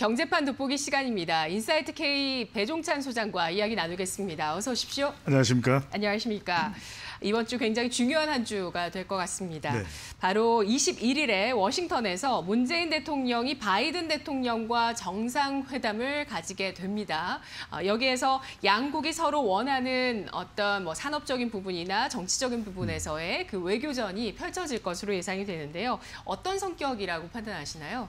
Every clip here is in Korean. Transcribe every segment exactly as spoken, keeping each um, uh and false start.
경제판 돋보기 시간입니다. 인사이트 K 배종찬 소장과 이야기 나누겠습니다. 어서 오십시오. 안녕하십니까? 안녕하십니까? 이번 주 굉장히 중요한 한 주가 될 것 같습니다. 네. 바로 이십일 일에 워싱턴에서 문재인 대통령이 바이든 대통령과 정상회담을 가지게 됩니다. 여기에서 양국이 서로 원하는 어떤 뭐 산업적인 부분이나 정치적인 부분에서의 그 외교전이 펼쳐질 것으로 예상이 되는데요. 어떤 성격이라고 판단하시나요?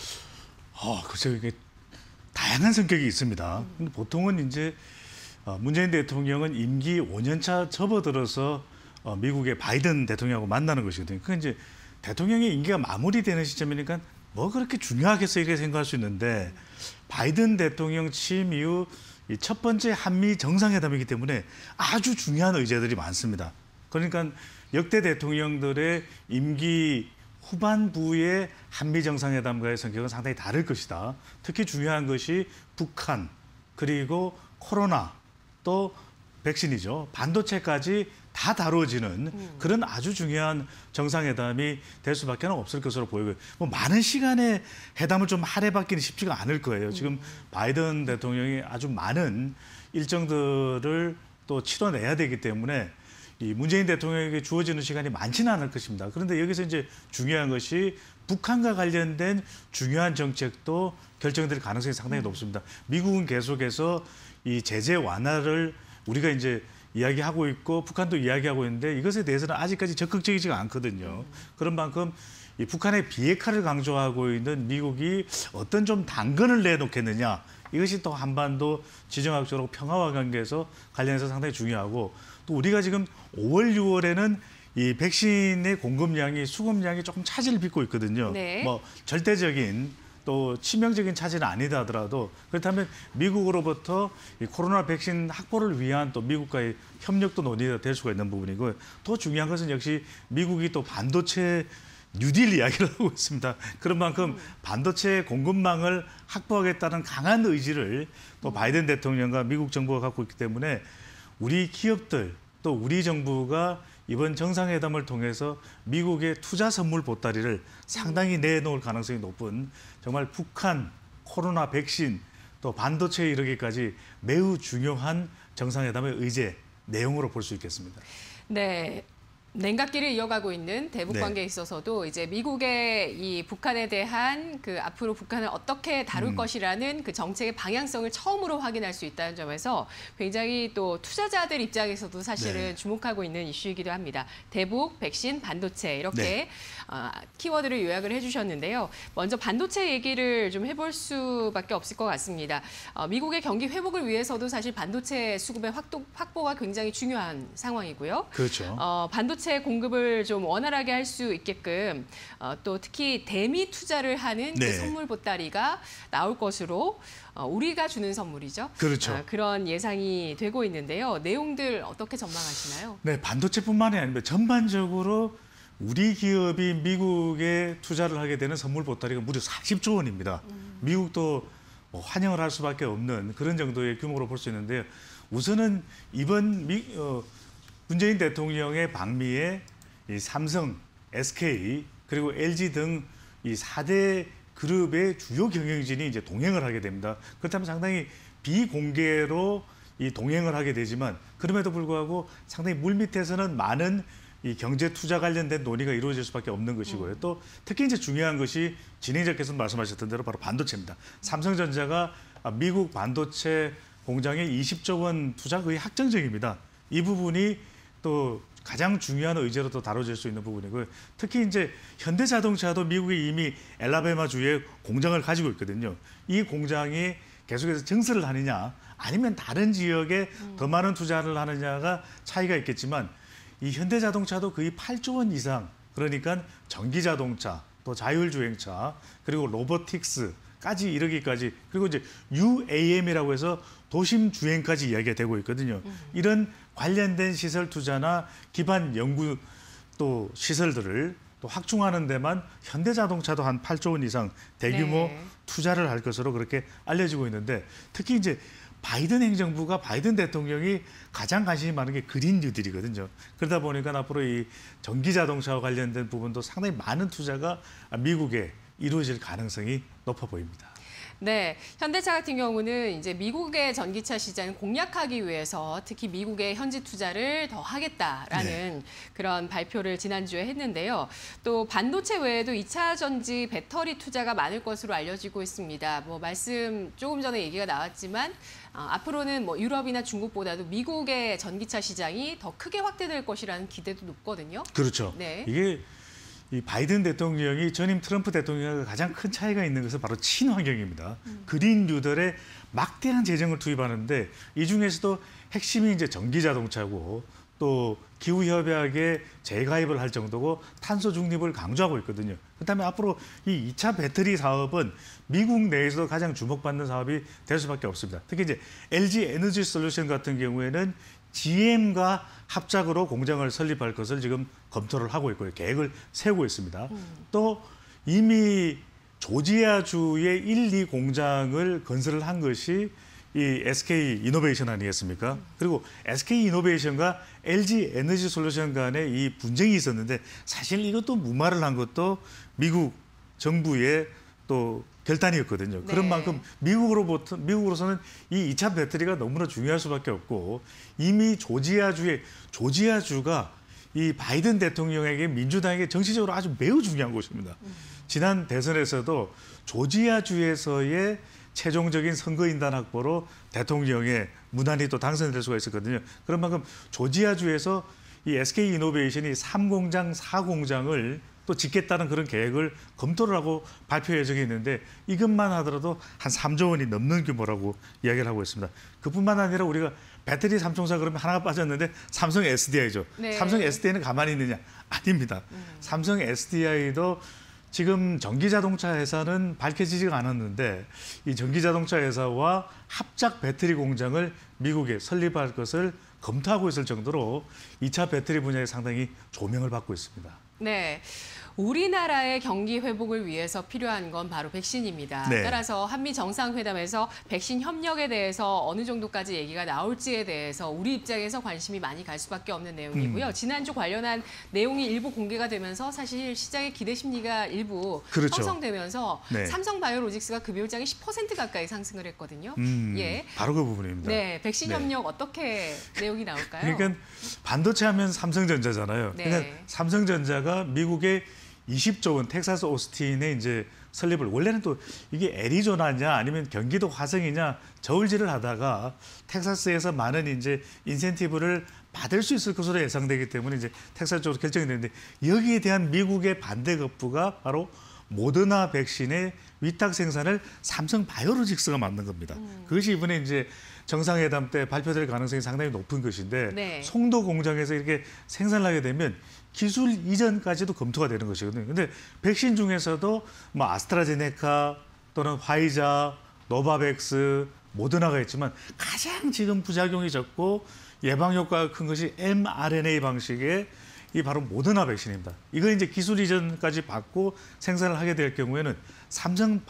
어, 글쎄요, 이게 다양한 성격이 있습니다. 근데 보통은 이제 문재인 대통령은 임기 오 년 차 접어들어서 미국의 바이든 대통령하고 만나는 것이거든요. 그 이제 대통령의 임기가 마무리되는 시점이니까 뭐 그렇게 중요하겠어 이렇게 생각할 수 있는데 바이든 대통령 취임 이후 첫 번째 한미 정상회담이기 때문에 아주 중요한 의제들이 많습니다. 그러니까 역대 대통령들의 임기 후반부의 한미 정상회담과의 성격은 상당히 다를 것이다. 특히 중요한 것이 북한, 그리고 코로나, 또 백신이죠. 반도체까지 다 다루어지는 그런 아주 중요한 정상회담이 될 수밖에 없을 것으로 보이고요. 뭐 많은 시간에 회담을 좀 할애받기는 쉽지가 않을 거예요. 지금 바이든 대통령이 아주 많은 일정들을 또 치러내야 되기 때문에 이 문재인 대통령에게 주어지는 시간이 많지는 않을 것입니다. 그런데 여기서 이제 중요한 것이 북한과 관련된 중요한 정책도 결정될 가능성이 상당히 높습니다. 미국은 계속해서 이 제재 완화를 우리가 이제 이야기하고 있고 북한도 이야기하고 있는데 이것에 대해서는 아직까지 적극적이지가 않거든요. 그런 만큼 이 북한의 비핵화를 강조하고 있는 미국이 어떤 좀 당근을 내놓겠느냐. 이것이 또 한반도 지정학적으로 평화와 관계에서 관련해서 상당히 중요하고 또 우리가 지금 오월, 유월에는 이 백신의 공급량이 수급량이 조금 차질을 빚고 있거든요. 네. 뭐 절대적인 또 치명적인 차질은 아니다 하더라도 그렇다면 미국으로부터 이 코로나 백신 확보를 위한 또 미국과의 협력도 논의가 될 수가 있는 부분이고 또 중요한 것은 역시 미국이 또 반도체 뉴딜 이야기를 하고 있습니다. 그런 만큼 반도체 공급망을 확보하겠다는 강한 의지를 또 바이든 대통령과 미국 정부가 갖고 있기 때문에 우리 기업들 또 우리 정부가 이번 정상회담을 통해서 미국의 투자 선물 보따리를 상당히 내놓을 가능성이 높은 정말 북한, 코로나 백신, 또 반도체에 이르기까지 매우 중요한 정상회담의 의제, 내용으로 볼 수 있겠습니다. 네. 냉각기를 이어가고 있는 대북 네. 관계에 있어서도 이제 미국의 이 북한에 대한 그 앞으로 북한을 어떻게 다룰 음. 것이라는 그 정책의 방향성을 처음으로 확인할 수 있다는 점에서 굉장히 또 투자자들 입장에서도 사실은 네. 주목하고 있는 이슈이기도 합니다. 대북, 백신, 반도체 이렇게 네. 어, 키워드를 요약을 해주셨는데요. 먼저 반도체 얘기를 좀 해볼 수밖에 없을 것 같습니다. 어, 미국의 경기 회복을 위해서도 사실 반도체 수급의 확도, 확보가 굉장히 중요한 상황이고요. 그렇죠. 어, 반도체 반도체 공급을 좀 원활하게 할 수 있게끔 어, 또 특히 대미 투자를 하는 네. 그 선물 보따리가 나올 것으로 어, 우리가 주는 선물이죠. 그렇죠. 어, 그런 예상이 되고 있는데요. 내용들 어떻게 전망하시나요? 네, 반도체뿐만이 아니라 전반적으로 우리 기업이 미국에 투자를 하게 되는 선물 보따리가 무려 사십조 원입니다. 음. 미국도 뭐 환영을 할 수밖에 없는 그런 정도의 규모로 볼 수 있는데요. 우선은 이번 미, 어, 문재인 대통령의 방미에 이 삼성, 에스케이 그리고 엘지 등 이 사 대 그룹의 주요 경영진이 이제 동행을 하게 됩니다. 그렇다면 상당히 비공개로 이 동행을 하게 되지만 그럼에도 불구하고 상당히 물밑에서는 많은 이 경제 투자 관련된 논의가 이루어질 수밖에 없는 것이고요. 또 특히 이제 중요한 것이 진행자께서 말씀하셨던 대로 바로 반도체입니다. 삼성전자가 미국 반도체 공장에 이십조 원 투자 거의 확정적입니다. 이 부분이 또 가장 중요한 의제로 또 다뤄질 수 있는 부분이고요. 특히 이제 현대자동차도 미국에 이미 엘라베마 주에 공장을 가지고 있거든요. 이 공장이 계속해서 증설을 하느냐 아니면 다른 지역에 더 많은 투자를 하느냐가 차이가 있겠지만 이 현대자동차도 거의 팔조 원 이상 그러니까 전기자동차 또 자율주행차 그리고 로보틱스까지 이르기까지 그리고 이제 유에이엠이라고 해서 도심 주행까지 이야기가 되고 있거든요. 음. 이런 관련된 시설 투자나 기반 연구 또 시설들을 또 확충하는 데만 현대자동차도 한 팔조 원 이상 대규모 네. 투자를 할 것으로 그렇게 알려지고 있는데 특히 이제 바이든 행정부가 바이든 대통령이 가장 관심이 많은 게 그린 뉴딜이거든요. 그러다 보니까 앞으로 이 전기자동차와 관련된 부분도 상당히 많은 투자가 미국에 이루어질 가능성이 높아 보입니다. 네, 현대차 같은 경우는 이제 미국의 전기차 시장을 공략하기 위해서 특히 미국의 현지 투자를 더 하겠다라는 네. 그런 발표를 지난주에 했는데요. 또 반도체 외에도 이 차 전지 배터리 투자가 많을 것으로 알려지고 있습니다. 뭐 말씀 조금 전에 얘기가 나왔지만 어, 앞으로는 뭐 유럽이나 중국보다도 미국의 전기차 시장이 더 크게 확대될 것이라는 기대도 높거든요. 그렇죠. 네. 이게 이 바이든 대통령이 전임 트럼프 대통령과 가장 큰 차이가 있는 것은 바로 친환경입니다. 음. 그린 뉴딜에 막대한 재정을 투입하는데 이 중에서도 핵심이 이제 전기 자동차고 또 기후 협약에 재가입을 할 정도고 탄소 중립을 강조하고 있거든요. 그다음에 앞으로 이 이 차 배터리 사업은 미국 내에서도 가장 주목받는 사업이 될 수밖에 없습니다. 특히 이제 엘지 에너지 솔루션 같은 경우에는 지엠과 합작으로 공장을 설립할 것을 지금 검토를 하고 있고요. 계획을 세우고 있습니다. 음. 또 이미 조지아주의 일, 이 공장을 건설을 한 것이 이 에스케이 이노베이션 아니겠습니까? 음. 그리고 에스케이 이노베이션과 엘지 에너지 솔루션 간에 이 분쟁이 있었는데 사실 이것도 무마를 한 것도 미국 정부의 또 결단이었거든요. 네. 그런 만큼 미국으로부터 미국으로서는 이 이 차 배터리가 너무나 중요할 수밖에 없고 이미 조지아주의 조지아주가 이 바이든 대통령에게 민주당에게 정치적으로 아주 매우 중요한 곳입니다. 음. 지난 대선에서도 조지아주에서의 최종적인 선거인단 확보로 대통령의 무난히 또 당선될 수가 있었거든요. 그런 만큼 조지아주에서 이 에스케이 이노베이션이 삼 공장, 사 공장을 또 짓겠다는 그런 계획을 검토를 하고 발표 예정이 있는데 이것만 하더라도 한 삼조 원이 넘는 규모라고 이야기를 하고 있습니다. 그뿐만 아니라 우리가 배터리 삼총사 그러면 하나가 빠졌는데 삼성 에스디아이죠. 네. 삼성 에스디아이는 가만히 있느냐? 아닙니다. 음. 삼성 에스디아이도 지금 전기자동차 회사는 밝혀지지가 않았는데 이 전기자동차 회사와 합작 배터리 공장을 미국에 설립할 것을 검토하고 있을 정도로 이 차 배터리 분야에 상당히 조명을 받고 있습니다. 네. 우리나라의 경기 회복을 위해서 필요한 건 바로 백신입니다. 네. 따라서 한미 정상회담에서 백신 협력에 대해서 어느 정도까지 얘기가 나올지에 대해서 우리 입장에서 관심이 많이 갈 수밖에 없는 내용이고요. 음. 지난주 관련한 내용이 일부 공개가 되면서 사실 시장의 기대 심리가 일부 그렇죠. 형성되면서 네. 삼성바이오로직스가 급여율장이 십 퍼센트 가까이 상승을 했거든요. 음, 예. 바로 그 부분입니다. 네, 백신 네. 협력 어떻게 내용이 나올까요? 그러니까 반도체 하면 삼성전자잖아요. 네. 그러니까 삼성전자가 미국의 이십조 원 텍사스 오스틴에 이제 설립을 원래는 또 이게 애리조나냐 아니면 경기도 화성이냐 저울질을 하다가 텍사스에서 많은 이제 인센티브를 받을 수 있을 것으로 예상되기 때문에 이제 텍사스 쪽으로 결정이 됐는데 여기에 대한 미국의 반대 거부가 바로 모더나 백신의 위탁 생산을 삼성 바이오로직스가 만든 겁니다. 음. 그것이 이번에 이제 정상회담 때 발표될 가능성이 상당히 높은 것인데 네. 송도 공장에서 이렇게 생산을 하게 되면 기술 이전까지도 검토가 되는 것이거든요. 근데 백신 중에서도 뭐 아스트라제네카 또는 화이자, 노바백스, 모더나가 있지만 가장 지금 부작용이 적고 예방 효과가 큰 것이 엠알엔에이 방식의 이 바로 모더나 백신입니다. 이거 이제 기술 이전까지 받고 생산을 하게 될 경우에는 삼성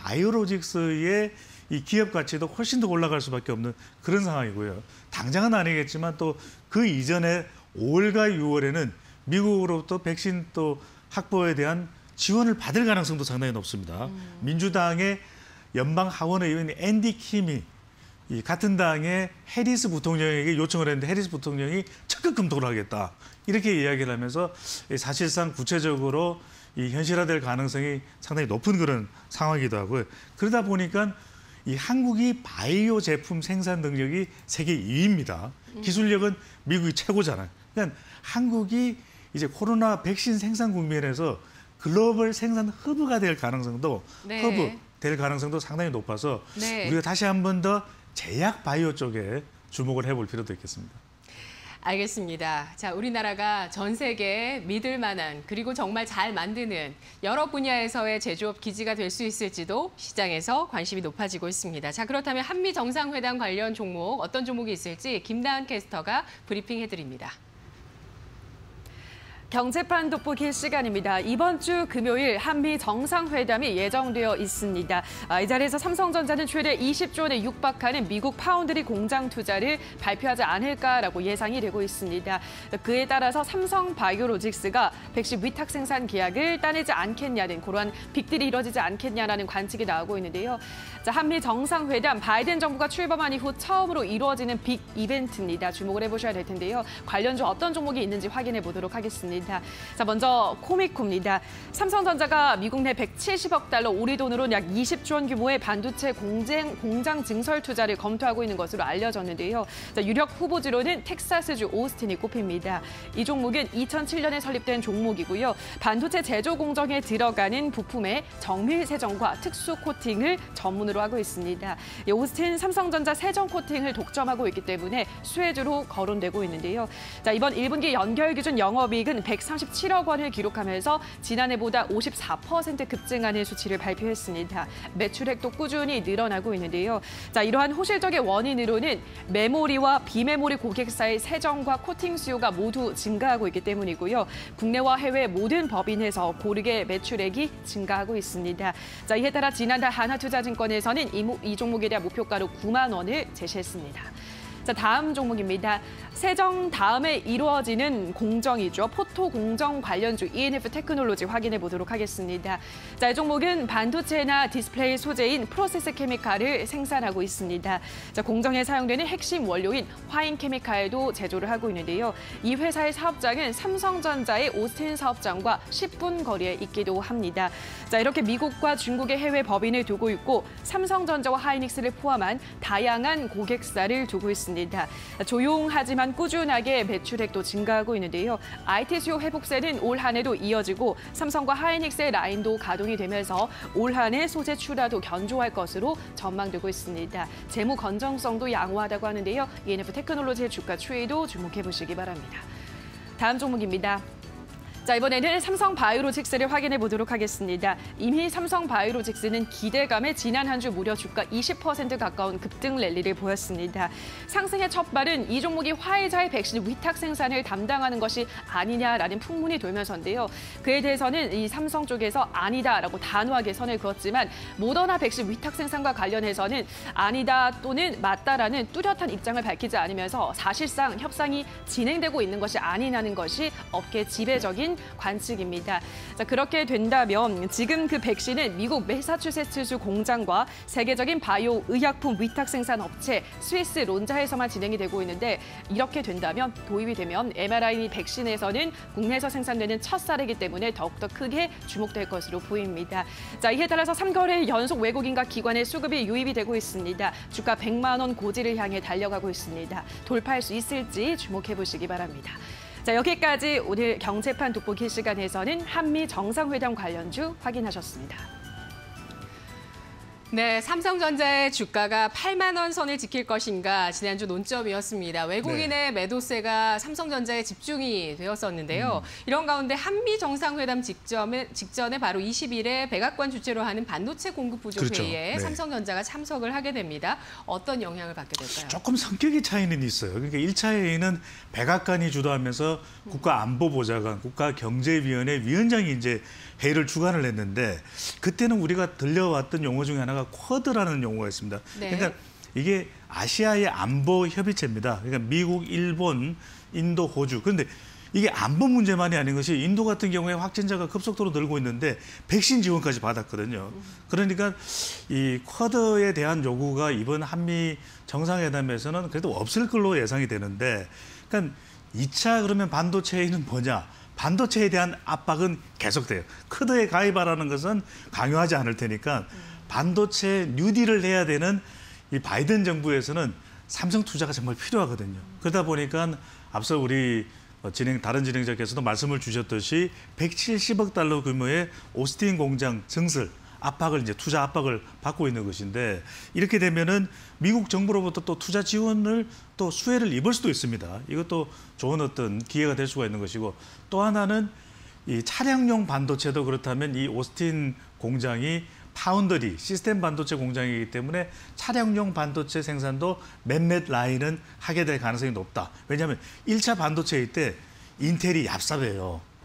바이오로직스의 이 기업 가치도 훨씬 더 올라갈 수밖에 없는 그런 상황이고요. 당장은 아니겠지만 또 그 이전에 오월과 유월에는 미국으로부터 백신 또 확보에 대한 지원을 받을 가능성도 상당히 높습니다. 음. 민주당의 연방 하원의원 앤디 킴이 이 같은 당의 해리스 부통령에게 요청을 했는데 해리스 부통령이 적극 검토를 하겠다. 이렇게 이야기를 하면서 사실상 구체적으로 이 현실화될 가능성이 상당히 높은 그런 상황이기도 하고요. 그러다 보니까 이 한국이 바이오 제품 생산 능력이 세계 이 위입니다. 기술력은 미국이 최고잖아요. 그러니까 한국이 이제 코로나 백신 생산 국면에서 글로벌 생산 허브가 될 가능성도 네. 허브 될 가능성도 상당히 높아서 네. 우리가 다시 한 번 더 제약 바이오 쪽에 주목을 해볼 필요도 있겠습니다. 알겠습니다. 자, 우리나라가 전 세계에 믿을 만한 그리고 정말 잘 만드는 여러 분야에서의 제조업 기지가 될 수 있을지도 시장에서 관심이 높아지고 있습니다. 자, 그렇다면 한미 정상회담 관련 종목 어떤 종목이 있을지 김다은 캐스터가 브리핑 해드립니다. 경제판 돋보기 시간입니다. 이번 주 금요일 한미 정상회담이 예정되어 있습니다. 이 자리에서 삼성전자는 최대 이십조 원에 육박하는 미국 파운드리 공장 투자를 발표하지 않을까라고 예상이 되고 있습니다. 그에 따라서 삼성바이오로직스가 백신 위탁 생산 계약을 따내지 않겠냐는 그러한 빅딜이 이뤄지지 않겠냐라는 관측이 나오고 있는데요. 자, 한미 정상회담 바이든 정부가 출범한 이후 처음으로 이루어지는 빅 이벤트입니다. 주목을 해보셔야 될 텐데요. 관련주 어떤 종목이 있는지 확인해 보도록 하겠습니다. 자, 먼저 코미코입니다. 삼성전자가 미국 내 백칠십억 달러, 우리 돈으로 약 이십조 원 규모의 반도체 공장, 공장 증설 투자를 검토하고 있는 것으로 알려졌는데요. 자, 유력 후보지로는 텍사스주 오스틴이 꼽힙니다. 이 종목은 이천칠 년에 설립된 종목이고요. 반도체 제조 공정에 들어가는 부품의 정밀 세정과 특수 코팅을 전문으로 하고 있습니다. 이 오스틴 삼성전자 세정 코팅을 독점하고 있기 때문에 수혜주로 거론되고 있는데요. 자, 이번 일 분기 연결 기준 영업이익은 백삼십칠억 원을 기록하면서 지난해보다 오십사 퍼센트 급증하는 수치를 발표했습니다. 매출액도 꾸준히 늘어나고 있는데요. 자, 이러한 호실적의 원인으로는 메모리와 비메모리 고객사의 세정과 코팅 수요가 모두 증가하고 있기 때문이고요. 국내와 해외 모든 법인에서 고르게 매출액이 증가하고 있습니다. 자, 이에 따라 지난달 하나투자증권에서는 이, 이 종목에 대한 목표가로 구만 원을 제시했습니다. 자, 다음 종목입니다. 세정 다음에 이루어지는 공정이죠. 포토 공정 관련주 이엔에프 테크놀로지 확인해 보도록 하겠습니다. 자, 이 종목은 반도체나 디스플레이 소재인 프로세스 케미칼을 생산하고 있습니다. 자, 공정에 사용되는 핵심 원료인 화인 케미칼도 제조를 하고 있는데요. 이 회사의 사업장은 삼성전자의 오스틴 사업장과 십 분 거리에 있기도 합니다. 자, 이렇게 미국과 중국의 해외 법인을 두고 있고 삼성전자와 하이닉스를 포함한 다양한 고객사를 두고 있습니다. 조용하지만 꾸준하게 매출액도 증가하고 있는데요. 아이티 수요 회복세는 올 한 해도 이어지고 삼성과 하이닉스의 라인도 가동이 되면서 올 한 해 소재 출하도 견조할 것으로 전망되고 있습니다. 재무 건전성도 양호하다고 하는데요. 이엔에프 테크놀로지의 주가 추이도 주목해 보시기 바랍니다. 다음 종목입니다. 자, 이번에는 삼성바이오로직스를 확인해 보도록 하겠습니다. 이미 삼성바이오로직스는 기대감에 지난 한 주 무려 주가 이십 퍼센트 가까운 급등 랠리를 보였습니다. 상승의 첫 발은 이 종목이 화이자의 백신 위탁 생산을 담당하는 것이 아니냐라는 풍문이 돌면서인데요. 그에 대해서는 이 삼성 쪽에서 아니다라고 단호하게 선을 그었지만 모더나 백신 위탁 생산과 관련해서는 아니다 또는 맞다라는 뚜렷한 입장을 밝히지 않으면서 사실상 협상이 진행되고 있는 것이 아니냐는 것이 업계 지배적인 관측입니다. 자, 그렇게 된다면 지금 그 백신은 미국 매사추세츠주 공장과 세계적인 바이오 의약품 위탁 생산 업체 스위스 론자에서만 진행이 되고 있는데 이렇게 된다면 도입이 되면 엠알아르엔에이 백신에서는 국내에서 생산되는 첫 사례이기 때문에 더욱더 크게 주목될 것으로 보입니다. 자, 이에 따라서 삼 개월의 연속 외국인과 기관의 수급이 유입이 되고 있습니다. 주가 백만 원 고지를 향해 달려가고 있습니다. 돌파할 수 있을지 주목해 보시기 바랍니다. 자, 여기까지 오늘 경제판 돋보기 시간에서는 한미 정상회담 관련주 확인하셨습니다. 네, 삼성전자의 주가가 팔만 원 선을 지킬 것인가 지난주 논점이었습니다. 외국인의 네. 매도세가 삼성전자에 집중이 되었었는데요. 음. 이런 가운데 한미 정상회담 직전에, 직전에 바로 이십 일에 백악관 주최로 하는 반도체 공급 부족 그렇죠. 회의에 네. 삼성전자가 참석을 하게 됩니다. 어떤 영향을 받게 될까요? 조금 성격의 차이는 있어요. 그러니까 일 차 회의는 백악관이 주도하면서 국가안보보좌관, 국가경제위원회 위원장이 이제 회의를 주관을 했는데 그때는 우리가 들려왔던 용어 중에 하나가 쿼드라는 용어가 있습니다. 네. 그러니까 이게 아시아의 안보 협의체입니다. 그러니까 미국, 일본, 인도, 호주. 그런데 이게 안보 문제만이 아닌 것이 인도 같은 경우에 확진자가 급속도로 늘고 있는데 백신 지원까지 받았거든요. 그러니까 이 쿼드에 대한 요구가 이번 한미 정상회담에서는 그래도 없을 걸로 예상이 되는데 그러니까 이 차 그러면 반도체 회의는 뭐냐? 반도체에 대한 압박은 계속돼요. 쿼드에 가입하라는 것은 강요하지 않을 테니까 반도체 뉴딜을 해야 되는 이 바이든 정부에서는 삼성 투자가 정말 필요하거든요. 그러다 보니까 앞서 우리 진행 다른 진행자께서도 말씀을 주셨듯이 백칠십억 달러 규모의 오스틴 공장 증설 압박을 이제 투자 압박을 받고 있는 것인데 이렇게 되면은 미국 정부로부터 또 투자 지원을 또 수혜를 입을 수도 있습니다. 이것도 좋은 어떤 기회가 될 수가 있는 것이고 또 하나는 이 차량용 반도체도 그렇다면 이 오스틴 공장이 파운더리 시스템 반도체 공장이기 때문에 차량용 반도체 생산도 몇몇 라인은 하게 될 가능성이 높다. 왜냐하면 일 차 반도체일 때 인텔이 얍삽해요.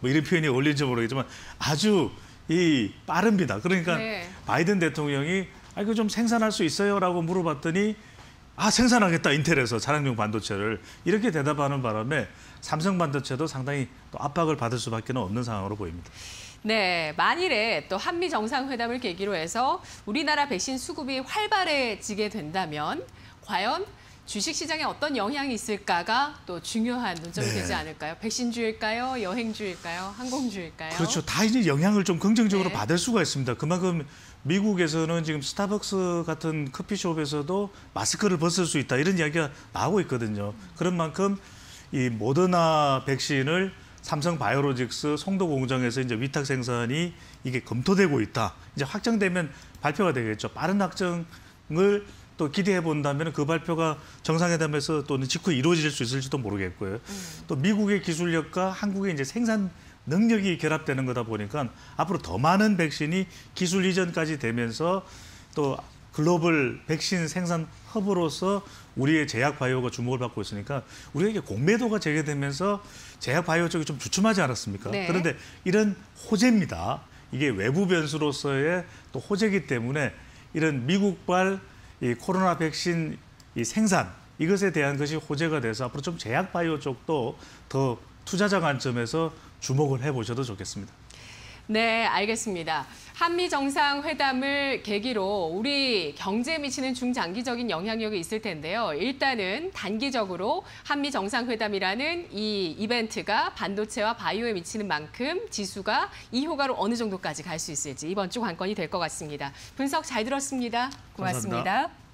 뭐 이런 표현이 어울릴지 모르겠지만 아주 이 빠릅니다. 그러니까 네. 바이든 대통령이 아 이거 좀 생산할 수 있어요라고 물어봤더니 아 생산하겠다 인텔에서 차량용 반도체를 이렇게 대답하는 바람에 삼성 반도체도 상당히 또 압박을 받을 수밖에 없는 상황으로 보입니다. 네, 만일에 또 한미 정상회담을 계기로 해서 우리나라 백신 수급이 활발해지게 된다면 과연 주식시장에 어떤 영향이 있을까가 또 중요한 논점이 네. 되지 않을까요? 백신주일까요? 여행주일까요? 항공주일까요? 그렇죠. 다 이제 영향을 좀 긍정적으로 네. 받을 수가 있습니다. 그만큼 미국에서는 지금 스타벅스 같은 커피숍에서도 마스크를 벗을 수 있다 이런 이야기가 나오고 있거든요. 그런 만큼 이 모더나 백신을 삼성 바이오로직스 송도 공장에서 이제 위탁 생산이 이게 검토되고 있다. 이제 확정되면 발표가 되겠죠. 빠른 확정을 또 기대해 본다면 그 발표가 정상회담에서 또는 직후에 이루어질 수 있을지도 모르겠고요. 음. 또 미국의 기술력과 한국의 이제 생산 능력이 결합되는 거다 보니까 앞으로 더 많은 백신이 기술 이전까지 되면서 또 글로벌 백신 생산 허브로서 우리의 제약 바이오가 주목을 받고 있으니까 우리에게 공매도가 재개되면서 제약 바이오 쪽이 좀 주춤하지 않았습니까? 네. 그런데 이런 호재입니다. 이게 외부 변수로서의 또 호재이기 때문에 이런 미국발 이 코로나 백신 이 생산 이것에 대한 것이 호재가 돼서 앞으로 좀 제약 바이오 쪽도 더 투자자 관점에서 주목을 해보셔도 좋겠습니다. 네, 알겠습니다. 한미 정상회담을 계기로 우리 경제에 미치는 중장기적인 영향력이 있을 텐데요. 일단은 단기적으로 한미 정상회담이라는 이 이벤트가 반도체와 바이오에 미치는 만큼 지수가 이 효과로 어느 정도까지 갈 수 있을지 이번 주 관건이 될 것 같습니다. 분석 잘 들었습니다. 고맙습니다. 감사합니다.